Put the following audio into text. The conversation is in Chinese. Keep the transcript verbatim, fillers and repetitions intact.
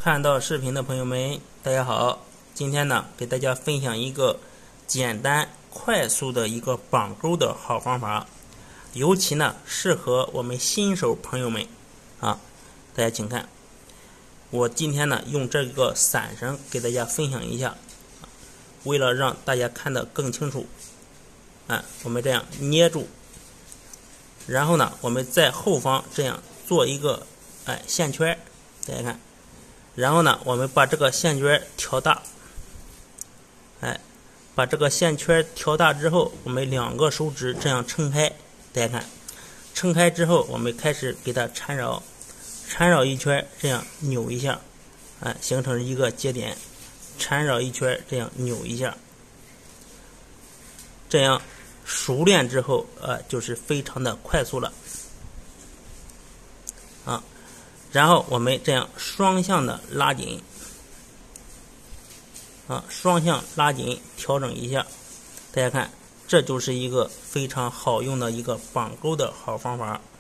看到视频的朋友们，大家好！今天呢，给大家分享一个简单快速的一个绑钩的好方法，尤其呢适合我们新手朋友们啊。大家请看，我今天呢用这个散绳给大家分享一下，为了让大家看得更清楚，啊，我们这样捏住，然后呢，我们在后方这样做一个哎线圈，大家看。然后呢，我们把这个线圈调大，哎，把这个线圈调大之后，我们两个手指这样撑开，大家看，撑开之后，我们开始给它缠绕，缠绕一圈，这样扭一下，哎，形成一个节点，缠绕一圈，这样扭一下，这样熟练之后，呃，就是非常的快速了，啊。然后我们这样双向的拉紧，啊，双向拉紧，调整一下，大家看，这就是一个非常好用的一个绑钩的好方法。